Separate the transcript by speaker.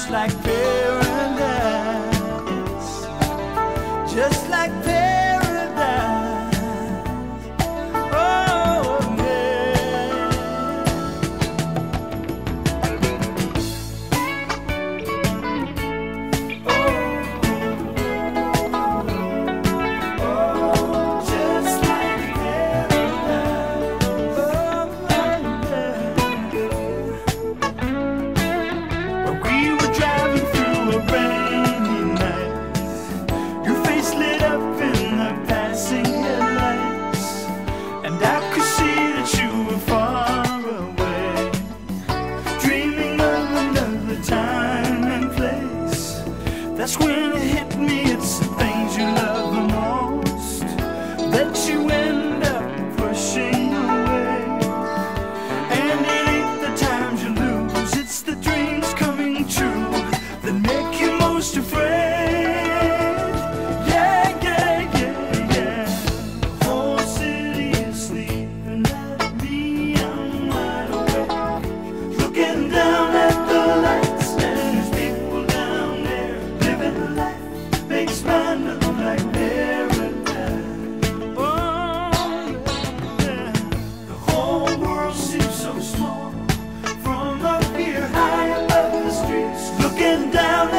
Speaker 1: just like paradise, just like paradise. Oh, yeah. Oh, just like paradise. Oh, yeah. We were driving through a rainy night. Your face lit up in the passing headlights, and I could see that you were far away, dreaming of another time and place. That's when it hit me, it's the things you love the most that you end up pushing away. And it ain't the times you lose, it's the dreams coming true that make you most afraid. Yeah, yeah, yeah, yeah. The whole city is sleeping at me, I'm wide awake, looking down at the lights, and there's people down there living life, makes mine look like paradise. Oh, yeah. The whole world seems so small from up here high above the streets, looking down